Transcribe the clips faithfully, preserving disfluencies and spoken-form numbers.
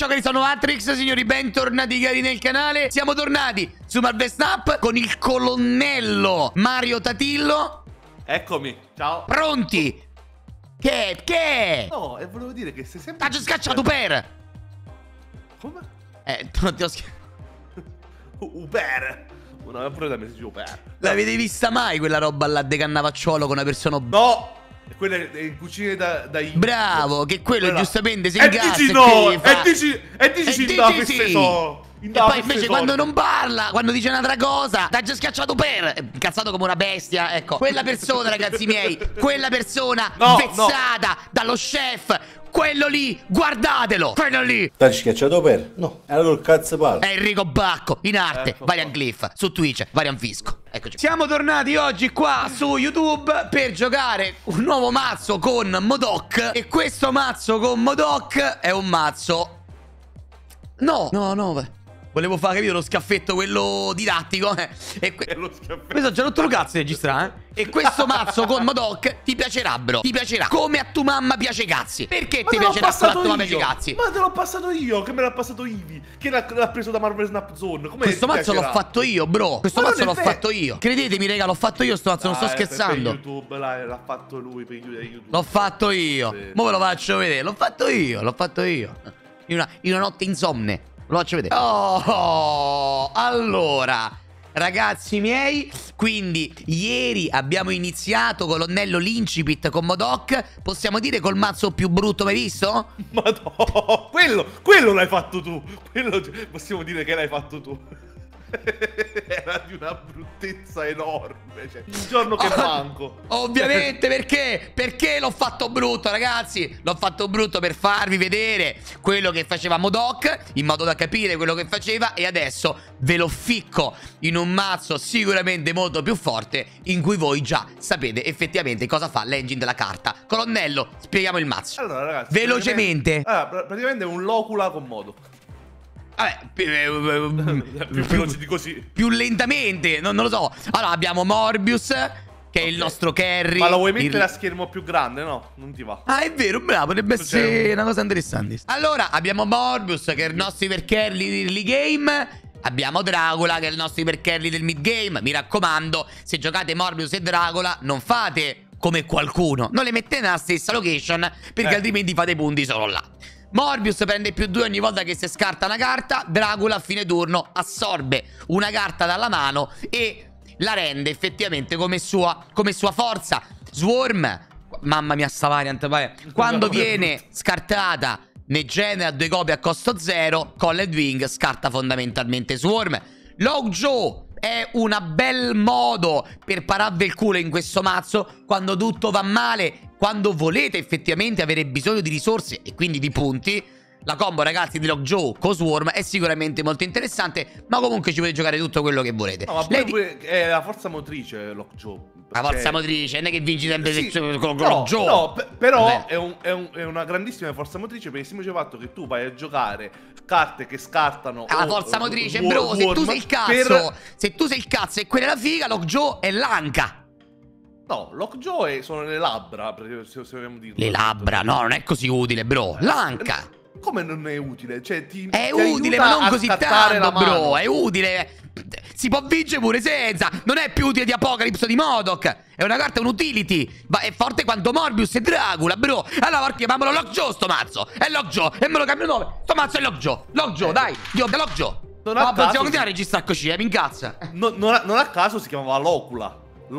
ciao cari, sono Matrix, signori, bentornati cari nel canale. Siamo tornati su Marvel Snap con il colonnello Mario Tatillo. Eccomi, ciao. Pronti? Che? Che? No, e volevo dire che sei sempre... T'ha già scacciato per... Come? Eh, non ti ho schiacciato. Uber. No, pure da me si dice Uber. L'avete vista mai quella roba là de Cannavacciuolo con una persona... No! Quella è in cucina da, da Bravo, che quello quella... giustamente si e incazza dici e no! che fa... E dici, e dici e ci dici dà sì. queste so. E poi invece quando non parla, quando dice un'altra cosa, t'ha già schiacciato per... Incazzato come una bestia, ecco. Quella persona, ragazzi miei, quella persona no, vezzata no. dallo chef, quello lì, guardatelo, quello lì. T'hai schiacciato per? No, allora il cazzo parla. È Enrico Bacco, in arte, ecco Varian Glyph, su Twitch, Varian Fisco. Eccoci. Siamo tornati oggi qua su YouTube per giocare un nuovo mazzo con MODOK. E questo mazzo con MODOK è un mazzo... No, no, no, volevo fare, capito, lo scaffetto, quello didattico. Eh. E que... lo scaffetto. Questo già rotto lo cazzo di registrare, eh? E questo mazzo con MODOK ti piacerà, bro. Ti piacerà. Come a tua mamma piace cazzi. Perché Ma ti te l'ho piacerà come a passato tua mamma io. piace cazzi? Ma te l'ho passato io, che me l'ha passato Ivi, che l'ha preso da Marvel Snap Zone. Come Questo mazzo l'ho fatto io, bro. Questo Ma mazzo non l'ho è fatto io. Credetemi, raga, l'ho fatto io sto mazzo, non sto Ah, scherzando. Per YouTube, l'ha fatto lui, per YouTube. L'ho fatto io. Sì. Mo ve lo faccio vedere. L'ho fatto io, l'ho fatto io. In una, in una notte insonne. Lo faccio vedere. Oh, allora, ragazzi miei, quindi ieri abbiamo iniziato colonnello l'Incipit con MODOK. Possiamo dire col mazzo più brutto mai visto? Ma no, quello, quello l'hai fatto tu. Quello possiamo dire che l'hai fatto tu. Era di una bruttezza enorme, cioè, il giorno che manco. Ovviamente, perché? Perché l'ho fatto brutto, ragazzi. L'ho fatto brutto per farvi vedere quello che faceva MODOK, in modo da capire quello che faceva. E adesso ve lo ficco in un mazzo sicuramente molto più forte, in cui voi già sapete effettivamente cosa fa l'engine della carta. Colonnello, spieghiamo il mazzo. Allora ragazzi, velocemente. praticamente, allora, praticamente è un locula con MODOK. Vabbè, più, più, più, così. più lentamente, non, non lo so. Allora abbiamo Morbius, che è okay. il nostro carry. Ma lo vuoi mettere il... a schermo più grande? No, non ti va. Ah, è vero, bravo, potrebbe essere una cosa interessante. Allora abbiamo Morbius, che è il nostro iper carry dell'early game. Abbiamo Dracula, che è il nostro iper carry del mid game. Mi raccomando, se giocate Morbius e Dracula, non fate come qualcuno, non le mettete nella stessa location, perché eh. altrimenti fate punti solo là. Morbius prende più due ogni volta che si scarta una carta. Dracula a fine turno assorbe una carta dalla mano e la rende effettivamente come sua, come sua forza. Swarm, mamma mia sta variant, vai. Quando viene scartata ne genera due copie a costo zero. Coiled Wing scarta fondamentalmente Swarm. Lockjaw è un bel modo per pararvi il culo in questo mazzo quando tutto va male, quando volete effettivamente avere bisogno di risorse e quindi di punti. La combo, ragazzi, di Lockjaw con Swarm è sicuramente molto interessante, ma comunque ci potete giocare tutto quello che volete. No, ma pure, pure è la forza motrice Lockjaw. La forza motrice, non è che vinci sempre sì, se... con no, Lockjaw. No, però è, un, è, un, è una grandissima forza motrice per il semplice fatto che tu vai a giocare carte che scartano. La forza motrice, bro, se tu sei il cazzo, per... se tu sei il cazzo e quella è la figa, Lockjaw è l'anca. No, Lockjaw è, sono le labbra, se, se vogliamo dirlo. Le labbra, no, non è così utile, bro. L'anca. Come non è utile? Cioè, ti, è ti utile, ma non così tanto, bro. È utile. Si può vincere pure senza. Non è più utile di Apocalypse di MODOK. È una carta, un utility. Ma è forte quanto Morbius e Dracula, bro. Allora chiamiamolo Lockjaw sto mazzo. È Lockjaw. E me lo cambio nome. Sto mazzo è Lockjaw. Lockjaw, dai. Dio, è Lockjaw. Non no, a possiamo caso continuare a registrare così, eh, mi incazza. No, non, a, non a caso si chiamava Locula.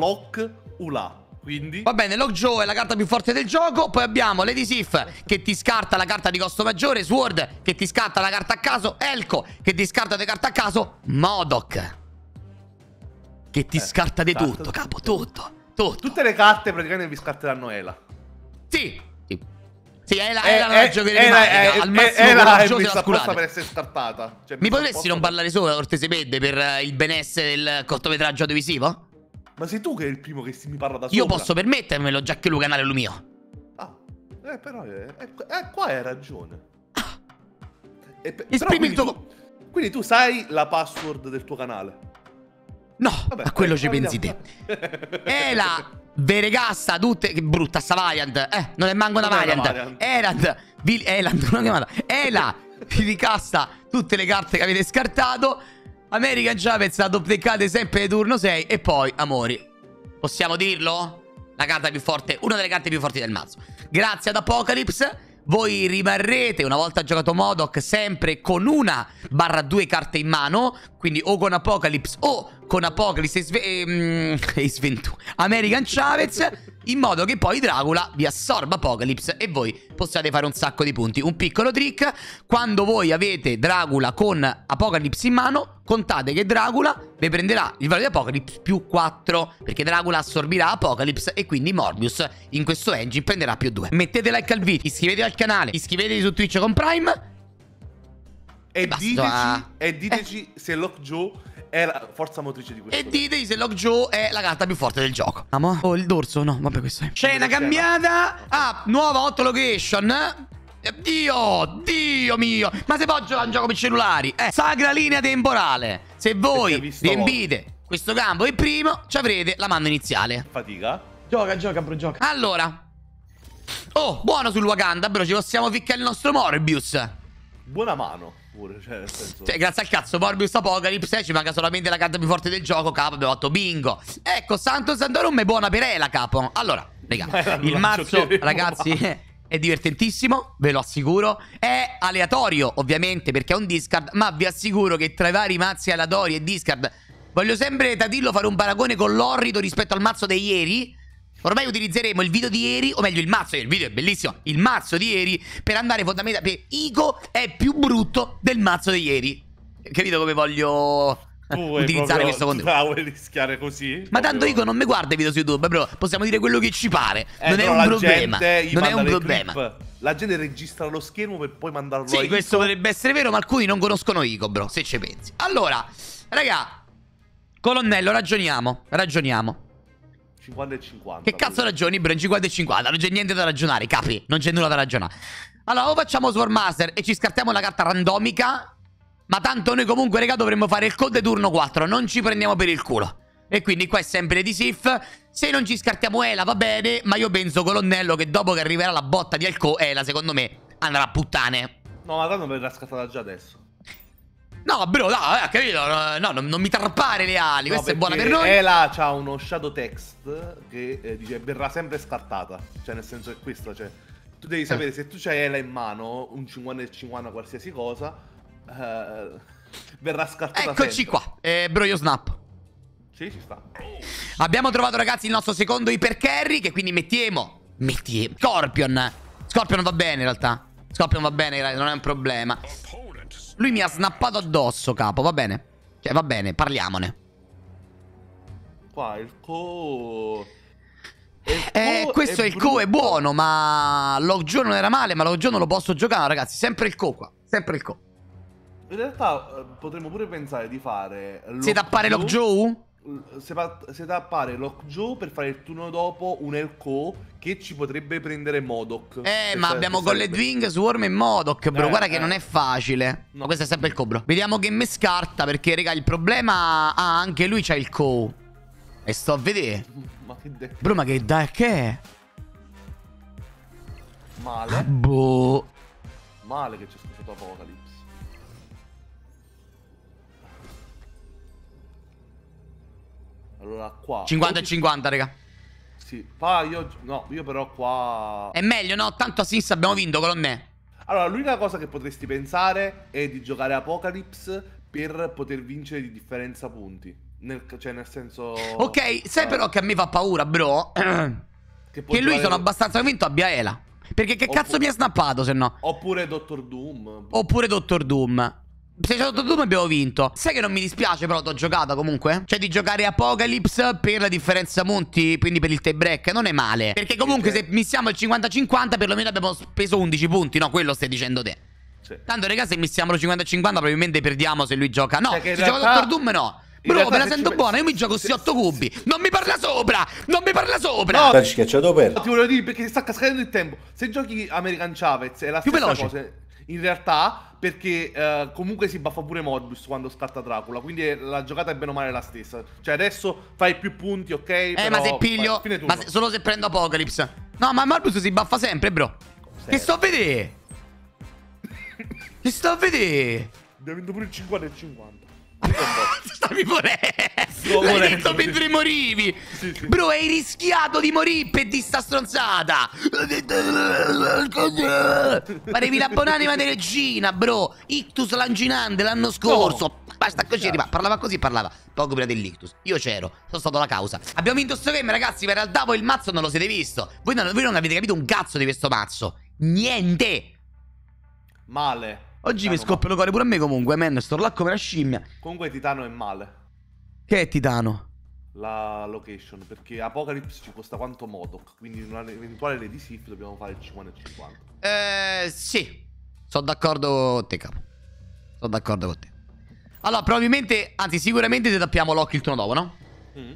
Lock-Ula. Quindi... Va bene, Lockjaw è la carta più forte del gioco. Poi abbiamo Lady Sif, che ti scarta la carta di costo maggiore. Sword, che ti scarta la carta a caso. Elko, che ti scarta le carte a caso. MODOK, che ti eh, scarta di tutto, capo, tutto, tutto. Tutte le carte praticamente vi scarteranno Ela. Sì, sì. Sì, Ela, eh, Ela non la eh, giocherei Ela, mai, eh, al massimo Ela con è Lockjaw messa se la apposta per essere scartata. Cioè, mi potresti non parlare solo, cortese pedde, per uh, il benessere del cortometraggio audiovisivo? Ma sei tu che è il primo che mi parla da sopra. Io posso permettermelo, già che lui canale è lo mio. Ah, eh, però eh, eh, eh, qua hai ragione. Ah. Eh, Esprimi il tuo... Tu, quindi tu sai la password del tuo canale? No, vabbè, a quello eh, ci pensi te. Ela, veregassa, tutte... Che brutta sta variant. Eh, non è manco una variant. variant. Erand, Vil... Eland, non chiamata. Ela, vi ricasta tutte le carte che avete scartato. American Chavez la doppiate sempre di turno sei. E poi, amori, possiamo dirlo? La carta più forte, una delle carte più forti del mazzo. Grazie ad Apocalypse voi rimarrete, una volta giocato Modok, sempre con una barra due carte in mano. Quindi o con Apocalypse o con Apocalypse e, Sve ehm, e Sventura American Chavez, in modo che poi Dracula vi assorba Apocalypse e voi possiate fare un sacco di punti. Un piccolo trick: quando voi avete Dracula con Apocalypse in mano, contate che Dracula vi prenderà il valore di Apocalypse più quattro, perché Dracula assorbirà Apocalypse e quindi Morbius in questo engine prenderà più due. Mettete like al video, iscrivetevi al canale, iscrivetevi su Twitch con Prime. E, E diteci, basta. e diteci se Lockjaw è la forza motrice di questo. E diteci se Lockjaw è la carta più forte del gioco. Amo. Oh, il dorso, no, vabbè, questo è. Scena cambiata. Ah, nuova hot location. Dio, Dio mio. Ma se può giocare un gioco per cellulari? Eh, sacra linea temporale. Se voi riempite questo campo il primo, ci avrete la mano iniziale. Fatica. Gioca, gioca, bro, gioca. Allora. Oh, buono sul Wakanda, bro. Ci possiamo ficcare il nostro Morbius. Buona mano pure, cioè nel senso... Cioè, grazie al cazzo, Morbius Apocalypse, eh, ci manca solamente la carta più forte del gioco, capo, abbiamo fatto bingo. Ecco, Santo Santorum è buona per Ela, capo. Allora, raga, il mazzo, ragazzi, è divertentissimo, ve lo assicuro. È aleatorio, ovviamente, perché è un discard, ma vi assicuro che tra i vari mazzi aleatori e discard, voglio sempre, Tatillo, fare un paragone con l'orrido rispetto al mazzo di ieri. Ormai utilizzeremo il video di ieri, o meglio il mazzo, il video è bellissimo, il mazzo di ieri, per andare fondamentalmente, Ico è più brutto del mazzo di ieri. Capito come voglio utilizzare questo contenuto? Tu la vuoi rischiare così? Ma tanto Ico non mi guarda i video su YouTube, bro, possiamo dire quello che ci pare, eh, non è un problema, non è un problema. Clip. La gente registra lo schermo per poi mandarlo sì, a Ico. Questo potrebbe essere vero, ma alcuni non conoscono Ico, bro, se ci pensi. Allora, raga, colonnello, ragioniamo, ragioniamo. cinquanta e cinquanta. Che cazzo ragioni, bro? In cinquanta e cinquanta non c'è niente da ragionare, capi? Non c'è nulla da ragionare. Allora, o facciamo Swordmaster e ci scartiamo una carta randomica, ma tanto noi comunque, raga, dovremmo fare il code turno quattro. Non ci prendiamo per il culo. E quindi qua è sempre di Sif. Se non ci scartiamo Ela va bene, ma io penso, colonnello, che dopo che arriverà la botta di Alco, Ela, secondo me, andrà a puttane. No, ma tanto verrà scattata già adesso. No, bro, no, eh, capito? No, no, non mi tarpare le ali. No, questa è buona per noi. Ela c'ha uno shadow text che eh, dice verrà sempre scartata. Cioè, nel senso è questo, cioè tu devi sapere, eh. se tu c'hai Ela in mano, un cinquanta e cinquanta qualsiasi cosa, eh, verrà scartata. Eccoci sempre qua, eh, bro, io snap. Sì, ci sta. Abbiamo trovato, ragazzi, il nostro secondo iper carry, che quindi mettiamo Mettiamo Scorpion. Scorpion va bene in realtà. Scorpion va bene, non è un problema. Lui mi ha snappato addosso, capo, va bene. Cioè, va bene, parliamone. Qua il co... Eh, co questo è, è il co, è buono, ma Lockjaw non era male, ma Lockjaw non lo posso giocare, ragazzi. Sempre il co qua, sempre il co. In realtà eh, potremmo pure pensare di fare Se tappare Lockjaw? Se, se tappare Lockjaw per fare il turno dopo un Elco che ci potrebbe prendere Modok. Eh, ma abbiamo Golden Wing, Swarm e Modok, bro. Eh, Guarda che eh. non è facile. No. Ma questo è sempre il co, bro. Vediamo che me scarta, perché, raga, il problema... Ah, anche lui c'ha il co. E sto a vedere. Ma che de... Bro, ma che dai, che è? Male. Boh. Male che c'è scritto Apocalypse. Allora qua cinquanta e cinquanta, raga. Sì, pa, io, no, io però qua... È meglio, no? Tanto a sinistra abbiamo vinto con me. Allora, l'unica cosa che potresti pensare è di giocare Apocalypse per poter vincere di differenza punti. Nel, cioè, nel senso... Ok, sai uh, però che a me fa paura, bro? Che, che lui sono abbastanza convinto abbia Ela. Perché che Oppure... cazzo mi ha snappato, se no? Oppure Doctor Doom. Oppure Doctor Doom. Se c'è Doctor Doom abbiamo vinto. Sai che non mi dispiace, però t'ho giocata comunque. Cioè di giocare Apocalypse per la differenza punti, quindi per il tie break, non è male. Perché comunque se missiamo il cinquanta cinquanta perlomeno abbiamo speso undici punti. No, quello stai dicendo te. Sì. Tanto raga, se missiamo il cinquanta cinquanta probabilmente perdiamo se lui gioca. No, cioè, se realtà... gioca Doctor Doom no. Bro, me la sento buona, io mi gioco questi otto cubi. Non mi parla sopra, non mi parla sopra. No, T'ha schiacciato per. Ti volevo dire perché sta cascando il tempo. Se giochi American Chavez è la più stessa veloce cosa. In realtà, perché uh, comunque si buffa pure Morbius quando scatta Dracula. Quindi è, la giocata è bene o male la stessa. Cioè adesso fai più punti, ok? Eh, però, ma se piglio vai, ma se, solo se prendo Apocalypse. No, ma Morbius si buffa sempre, bro. Sì. Che sto a vedere? Ti sto a vedere. Abbiamo vinto pure il cinquanta e il cinquanta. Stavi morendo. L'hai morendo, detto mentre sì. morivi. Sì, sì. Bro, hai rischiato di morire per di sta stronzata. Parevi la buonanima di regina, bro. Ictus lancinante l'anno scorso. No. Basta così, arriva. Parlava così, parlava. Poco prima dell'ictus. Io c'ero, sono stato la causa. Abbiamo vinto sto game, ragazzi. Ma in realtà voi il mazzo non lo siete visto. Voi non, voi non avete capito un cazzo di questo mazzo. Niente. Male. Oggi mi Titano scoppia il cuore pure a me comunque, man. Sto là come una scimmia. male. Comunque Titano è male. Che è Titano? La location. Perché Apocalypse ci costa quanto Modok. Quindi in un eventuale Lady Sif dobbiamo fare il cinquanta e cinquanta. Eh, sì. Sono d'accordo con te, capo. Sono d'accordo con te. Allora, probabilmente, anzi, sicuramente ti tappiamo l'occhio il turno dopo, no? Mm.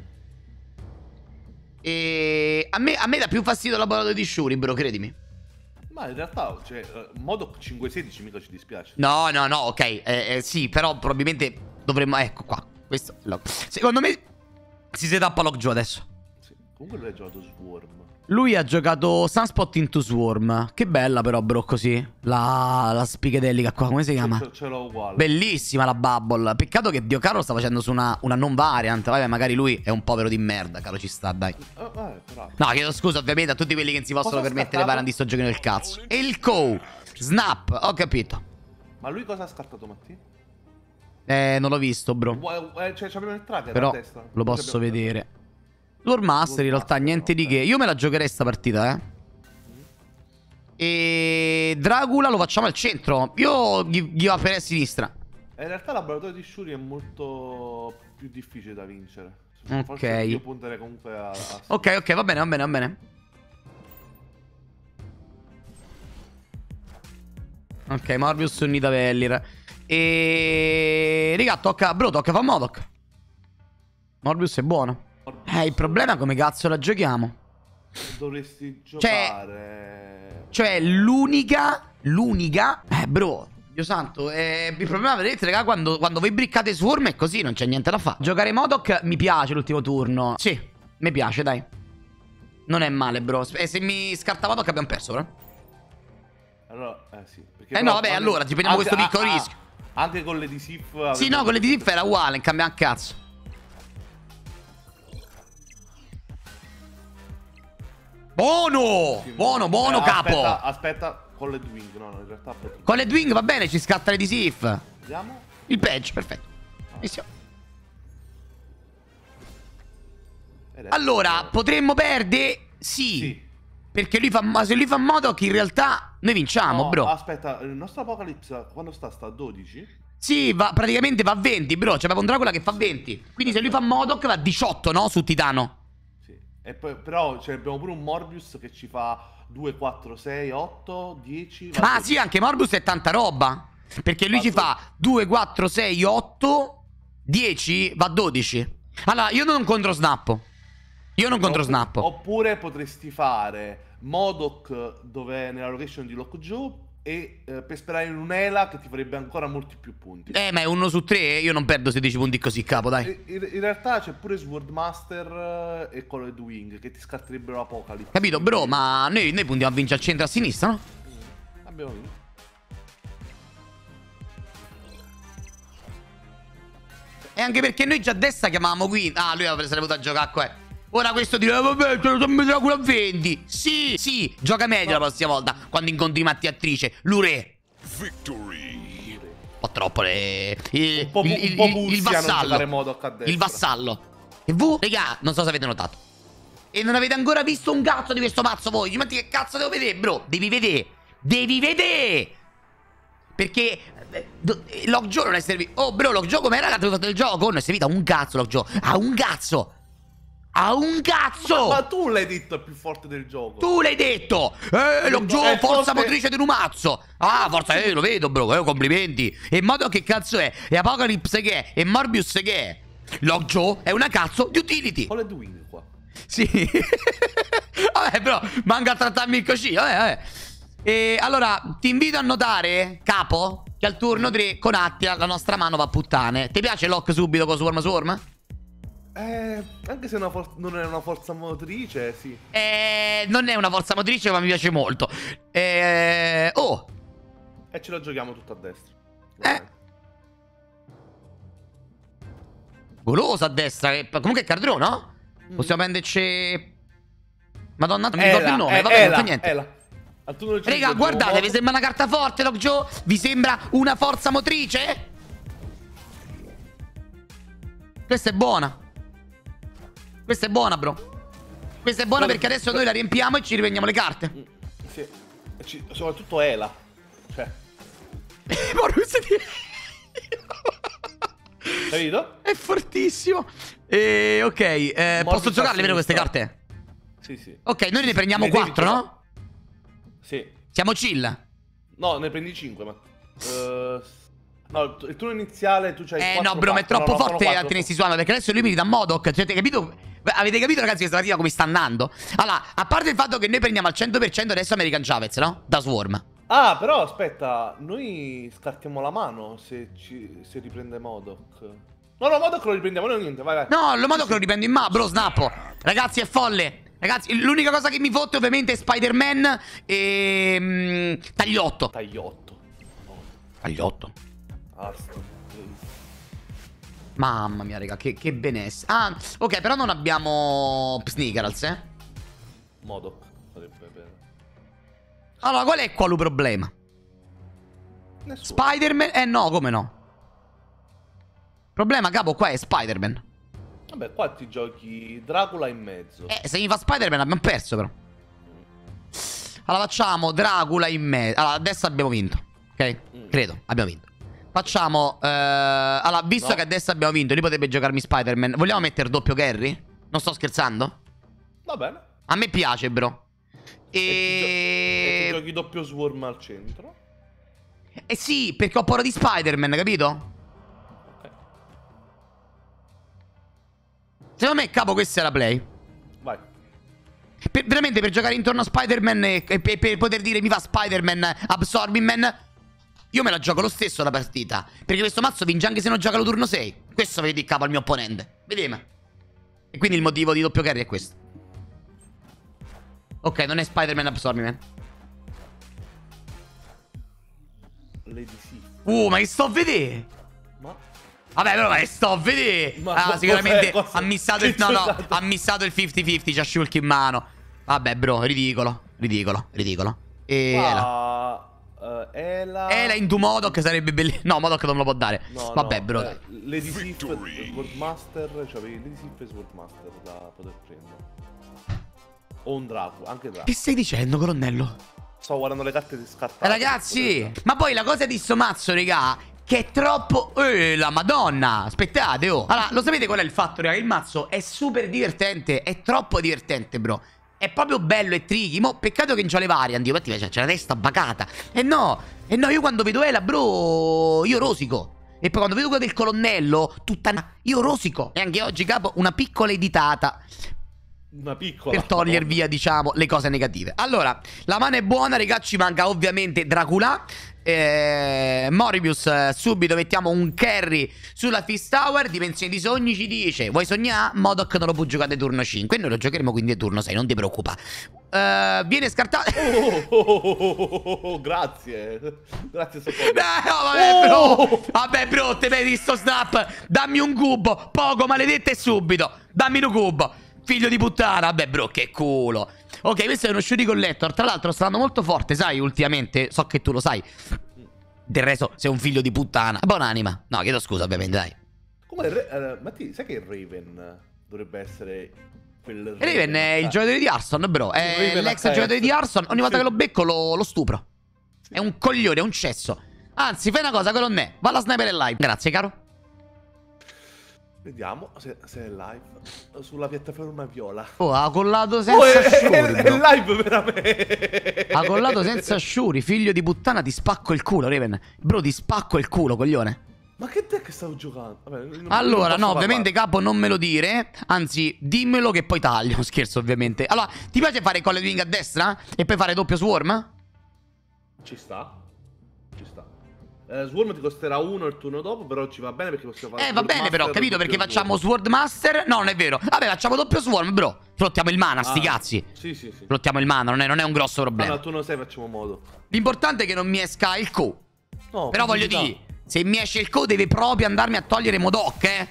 E a me, a me dà più fastidio il laboratorio di Shuri, bro, credimi. Ma in realtà, cioè, eh, Modok cinque sedici mica ci dispiace. No, no, no, ok. Eh, eh, sì, però probabilmente dovremmo... Ecco qua. Questo... lo- Secondo me si si tappa Lockjaw adesso. Sì. Comunque lui ha giocato Swarm. Lui ha giocato Sunspot into Swarm. Che bella però, bro, così. La, la spichedelica qua, come si chiama? Ce, ce l'ho uguale. Bellissima la Bubble. Peccato che Dio Caro sta facendo su una, una non variant. Vabbè, magari lui è un povero di merda. Caro, ci sta, dai. Eh, eh, però. No, chiedo scusa ovviamente a tutti quelli che non si possono Cosa ha permettere scattato? variant di sto giochino del cazzo. E il Co. Snap, ho capito. Ma lui cosa ha scartato, Mattia? Eh, non l'ho visto, bro. Eh, cioè, c'abbiamo il tracker Però a destra. lo Noi posso abbiamo- vedere. Lord Master in realtà Master, niente di vabbè. che. Io me la giocherei sta partita, eh. E Dracula lo facciamo al centro. Io gli, gli va per a sinistra. Eh, in realtà il laboratorio di Shuri è molto più difficile da vincere. Ok. Forse io punterei comunque a... a... Ok, ok, va bene, va bene, va bene. Ok, Morbius unita Vellir. E... Raga, tocca... Bro, tocca fa Modok. Morbius è buono. Eh, il problema è come cazzo la giochiamo. Dovresti Cioè- giocare... Cioè, l'unica... L'unica... Eh, bro... Dio santo, eh, il problema, vedete, raga, quando, quando voi briccate Swarm è così, non c'è niente da fare. Giocare Modok mi piace l'ultimo turno. Sì, mi piace, dai. Non è male, bro. E se mi scarta Modok abbiamo perso, però. Allora, eh sì. Perché Eh però no, vabbè, anche- allora ci prendiamo anche- questo piccolo ah, ah, rischio. Anche con le di Sif... Sì, avrebbe- no, con le D T F era uguale, in cambio a cazzo. Buono! Buono, buono, Eh, capo! Aspetta, aspetta, con le Dwing, no, no, in realtà... potrebbe- Con le Dwing va bene, ci scatta le D Sif. Vediamo. Il patch, perfetto. Benissimo. Ed è- Allora, potremmo perdere? Sì. Sì. Perché lui fa... Ma se lui fa Modok, in realtà noi vinciamo, No, bro. aspetta, il nostro Apocalypse quando sta? Sta a dodici? Sì, va, praticamente va a venti, bro. C'è proprio un Dracula che fa venti. Quindi se lui fa Modok va a diciotto, no? Su Titano. Sì. E poi, però cioè, abbiamo pure un Morbius che ci fa due, quattro, sei, otto, dieci... va Ah, dodici. sì, anche Morbius è tanta roba. Perché lui Va ci dodici. fa due, quattro, sei, otto, dieci, va a dodici. Allora, io non contro Snap. Io non contro Opp- Snap. Oppure potresti fare Modok dove è nella location di Lockjaw e eh, per sperare in un'Ela che ti farebbe ancora molti più punti. Eh, ma è uno su tre. Io non perdo sedici punti così, capo, dai. E- In, in realtà c'è pure Swordmaster eh, e Colored Wing che ti scatterebbero Apocalypse. Capito, bro? Ma noi, noi puntiamo a vincere al centro e a sinistra, no? Mm, abbiamo vinto. E anche perché noi già a destra chiamavamo qui. Ah, lui avrebbe potuto giocare qua. Ora questo dirà, vabbè, te lo sono Dracula a venti. Sì, sì, gioca meglio la prossima volta. Quando incontri Mattiatrice, Lure. Victory. Un po' troppo le... Il, Un po', il, un il, po' il, pulsi il a non giocare vassallo. Modok a destra. Il vassallo. E voi, regà, non so se avete notato. E non avete ancora visto un cazzo di questo mazzo voi. Ma che cazzo devo vedere, bro? Devi vedere. Devi vedere. Perché eh, do- eh, Lockjaw non è servito. Oh, bro, Lockjaw com'era l'altro fatto del gioco? Non è servito a un cazzo Lockjaw. A un cazzo. A un cazzo. Ma tu l'hai detto è più forte del gioco. Tu l'hai detto. Eh, Lockjaw, È forza forte- motrice di un mazzo. Ah, forza, eh, lo vedo, bro. Eh, complimenti. E Modo che cazzo è? E Apocalypse che è? E Morbius che è? Lockjaw è una cazzo di utility. Colored Wing qua. Sì. Vabbè, però manca a trattarmi così. Vabbè, vabbè. E allora, ti invito a notare, capo, che al turno tre con Attia la nostra mano va a puttane. Ti piace Lock subito con Swarm Swarm? Eh, anche se è una for- non è una forza motrice, sì. Eh, non è una forza motrice, ma mi piace molto. Eh, oh. E ce lo giochiamo tutto a destra. Eh. Goloso a destra. Che... Comunque è Cardrò, no? Mm. Possiamo prenderci... Madonna, non mi ricordo il nome. Vabbè, non fa niente. Raga, guardate, vi sembra una carta forte, Lockjaw? Vi sembra una forza motrice? Questa è buona. Questa è buona, bro. Questa è buona perché adesso noi la riempiamo e ci riprendiamo le carte. Sì. Ci, soprattutto Ela. Cioè. Capito? È fortissimo. E, ok, eh, posso giocarle, vero, queste carte? Sì, sì. Ok, noi ne prendiamo quattro, no? Sì. Siamo chill. No, ne prendi cinque, ma... Uh, no, il turno iniziale tu c'hai Eh quattro, no, bro, ma è troppo no, no, forte a tenersi su arma, perché adesso lui mi dà Modok. Cioè, avete capito? Avete capito, ragazzi, questa partita come sta andando? Allora, a parte il fatto che noi prendiamo al cento per cento adesso American Chavez, no? Da Swarm. Ah, però aspetta, noi scartiamo la mano se, ci, se riprende Modok. No, no, Modok lo riprendiamo, noi niente, vai, vai. No, lo Modok lo riprendo in mano, bro, snappo. Ragazzi, è folle. Ragazzi, l'unica cosa che mi fotte ovviamente è Spider-Man e... Mm, Tagliotto. Tagliotto. Oh. Tagliotto. Arsto. Mamma mia, raga, che, che benessere. Ah, ok, però non abbiamo Sneakerals, eh? Modok. Sarebbe bene. Allora, qual è qua il problema? Spider-Man? Eh no, come no? Il problema, capo, qua è Spider-Man. Vabbè, qua ti giochi Dracula in mezzo. Eh, se mi fa Spider-Man abbiamo perso, però. Allora facciamo Dracula in mezzo. Allora, adesso abbiamo vinto. Ok? Mm. Credo, abbiamo vinto. Facciamo eh... Allora, visto no. che adesso abbiamo vinto, lui potrebbe giocarmi Spider-Man. Vogliamo mettere doppio carry? Non sto scherzando? Va bene. A me piace, bro. E... E ti giochi doppio Swarm al centro? Eh sì, perché ho paura di Spider-Man, capito? Secondo me, capo, questa è la play. Vai. Per, veramente per giocare intorno a Spider-Man e, e per, per poter dire mi fa Spider-Man, Absorbing Man, io me la gioco lo stesso la partita. Perché questo mazzo vince anche se non gioca lo turno sei. Questo vedi il capo al mio opponente. Vedete? E quindi il motivo di doppio carry è questo. Ok, non è Spider-Man Absorbing Man. Lady Sif. Uh, ma che sto a vedere? Ma... Vabbè, però ma sto a vedere. Ah, sicuramente ha missato il... No, no, ha missato il cinquanta cinquanta. C'ha Shulk in mano. Vabbè, bro, ridicolo. Ridicolo, ridicolo. E Ela. Uh, Ela. Ela in tu Modok sarebbe bellissimo. No, Modok non me lo può dare. No, Vabbè, no, bro. Eh, Lady Sif, Swordmaster. Cioè, Lady Sif e Swordmaster da poter prendere. O un Draco, anche Draco. Che stai dicendo, colonnello? Sto guardando le carte di scartate. Eh, ragazzi, ma poi la cosa di sto mazzo, raga, che è troppo... Eh, la madonna. Aspettate, oh. Allora, lo sapete qual è il fatto, raga? Il mazzo è super divertente. È troppo divertente, bro. È proprio bello e tricky. Mo, peccato che non c'ho le variant. Infatti c'è la testa bacata. E no, e no, io quando vedo Ela, bro, io rosico. E poi quando vedo quella del colonnello, tutta... Io rosico. E anche oggi, capo, una piccola editata. Una piccola. Per togliere via, diciamo, le cose negative. Allora, la mano è buona, raga. Ci manca ovviamente Dracula. eh, Morbius, eh, subito mettiamo un carry sulla Fist Tower. Dimensione di sogni ci dice: vuoi sognare? Modok non lo può giocare turno cinque. E noi lo giocheremo quindi a turno sei, non ti preoccupa. eh, Viene scartato. oh, oh, oh, oh, oh, Grazie. Grazie, Socorro. Eh, no, vabbè, bro. Vabbè, bro, te vedi sto snap. Dammi un cubo, poco maledetto e subito. Dammi un cubo. Figlio di puttana, vabbè bro, che culo. Ok, questo è uno Shuri Collector. Tra l'altro sta andando molto forte, sai, ultimamente. So che tu lo sai. Del resto, sei un figlio di puttana. Buonanima. No, chiedo scusa, ovviamente, dai. Come uh, ma ti sai che il Raven dovrebbe essere quel Raven, Raven è il giocatore di Hearthstone, bro. È l'ex giocatore di Hearthstone. Ogni volta sì. che lo becco lo, lo stupro. È un coglione, è un cesso. Anzi, fai una cosa, colonnè. Va alla sniper in live. Grazie, caro. Vediamo se, se è live sulla piattaforma viola. Oh, ha collato senza oh, è, Shuri, è, è live veramente. Ha collato senza Shuri, figlio di puttana, ti spacco il culo, Raven. Bro, ti spacco il culo, coglione. Ma che deck stavo giocando? Vabbè, non, allora, non no, parlare. ovviamente, capo, non me lo dire. Anzi, dimmelo che poi taglio. Scherzo, ovviamente. Allora, ti piace fare Call Wing a destra? E poi fare doppio Swarm? Ci sta. Ci sta. Eh, Swarm ti costerà uno il turno dopo, però ci va bene perché possiamo fare... Eh, va bene però, capito? Perché facciamo Sword Master. No, non è vero. Vabbè, facciamo doppio Swarm, bro. Flottiamo il mana, sti ah, cazzi. Sì, sì, sì. Flottiamo il mana, non è, non è un grosso problema. No, no, al turno sei facciamo modo. L'importante è che non mi esca il Q. No, Però voglio pubblicità. dire, se mi esce il code deve proprio andarmi a togliere Modok, eh.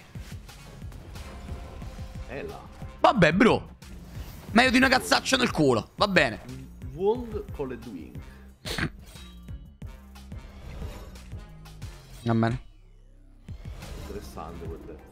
Eh là. Vabbè, bro. Meglio di una cazzaccia nel culo. Va bene. Wong con le Wing. Va bene. Interessante quel deck.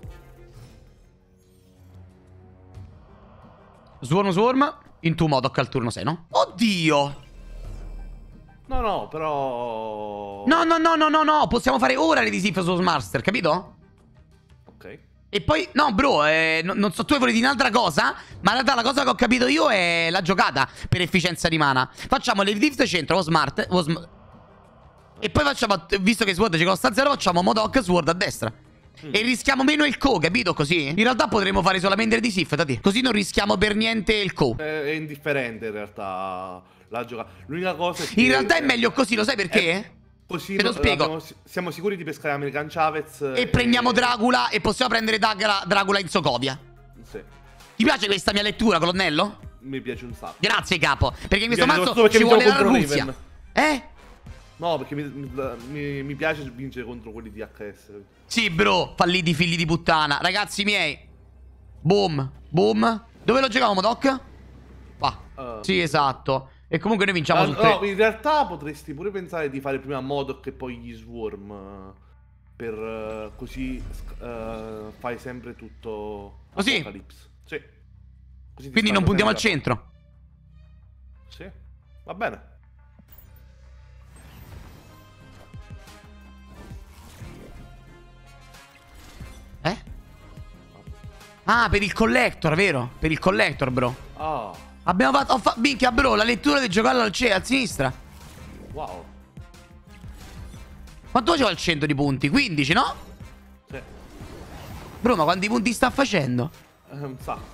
Swarm Swarm. In tu Modok al turno sei, no? Oddio. No, no, però... No, no, no, no, no, no. Possiamo fare ora le Disif su Master, capito? Ok. E poi, no, bro, eh, no- non so, tu vuoi dire un'altra cosa, ma in realtà la cosa che ho capito io è la giocata per efficienza di mana. Facciamo le Disif centro o Smart, o sm e poi facciamo, visto che Sword ci costa zero, facciamo Modok Sword a destra. Mm. E rischiamo meno il co, capito? Così? In realtà potremmo fare solamente le Disif, tati. Così non rischiamo per niente il co. È, è indifferente in realtà la giocata. L'unica cosa è che... In realtà è meglio così, lo sai perché? È... Così Te lo no- spiego. abbiamo- siamo sicuri di pescare American Chavez. E prendiamo Dracula e possiamo prendere Dagra- Dracula in Sokovia. Sì, Ti piace questa mia lettura, colonnello? mi piace un sacco. Grazie, capo. Perché in Mi questo piace mazzo soprattutto perché ci mi vuole la gioco contro Russia. Raven. Eh? No, perché mi, mi- mi piace vincere contro quelli di H S. Sì, bro, falliti figli di puttana. Ragazzi miei. Boom, boom. Dove lo giocavamo, Doc? Qua. Uh, Sì, esatto. E comunque noi vinciamo Ah, su no, tre. in realtà potresti pure pensare di fare prima Modok e poi gli Swarm. eh, Per eh, così eh, fai sempre tutto Così? Apocalypse. Sì. Così ti Quindi non spara puntiamo al sempre centro. la- Sì. Va bene. Eh? Ah, per il collector, vero? Per il collector, bro. Ah, Abbiamo fatto... Ho fa- minchia, bro, la lettura di giocarlo al, ce- a sinistra. wow. Quanto faceva al cento di punti? quindici, no? Sì. Bro, ma quanti punti sta facendo? Eh, un sacco.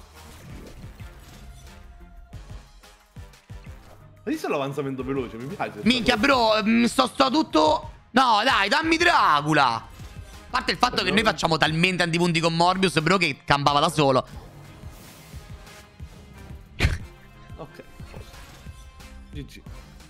Hai visto l'avanzamento veloce? Mi piace. Minchia, bro, mm, sto, sto tutto... No, dai, dammi Dracula. A parte il fatto che noi facciamo talmente tanti punti con Morbius, bro, che campava da solo. Ok, posto. G G.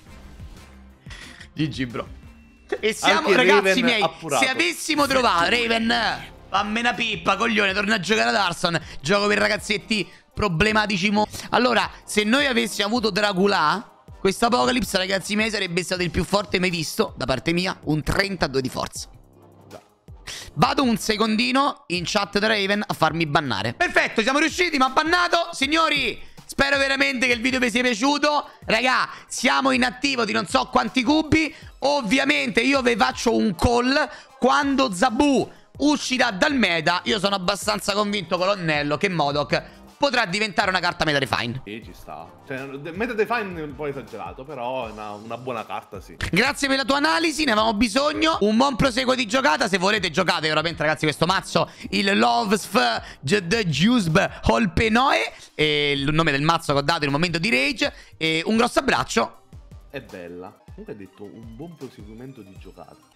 G G, bro. E siamo, Anche ragazzi Raven miei, appurato. se avessimo trovato Raven, fammi una pippa, coglione, torna a giocare ad Arson. Gioco per ragazzetti problematici mo. Allora, se noi avessimo avuto Dracula, questo Apocalypse, ragazzi miei, sarebbe stato il più forte mai visto, da parte mia, un trentadue di forza. Vado un secondino in chat da Raven a farmi bannare. Perfetto, siamo riusciti, mi ha bannato. Signori, spero veramente che il video vi sia piaciuto. Raga, siamo in attivo di non so quanti cubi. Ovviamente io vi faccio un call quando Zabu uscirà dal meta. Io sono abbastanza convinto, colonnello, che Modok potrà diventare una carta meta refine. Sì, ci sta. Cioè, Meta Define è un po' esagerato, però è una, una buona carta, sì. Grazie per la tua analisi, ne avevamo bisogno. Un buon proseguo di giocata. Se volete giocate veramente, ragazzi, questo mazzo, il Lovesf Juzb Holpenoe, è il nome del mazzo che ho dato in un momento di rage. E un grosso abbraccio. È bella. Comunque hai detto un buon proseguimento di giocata.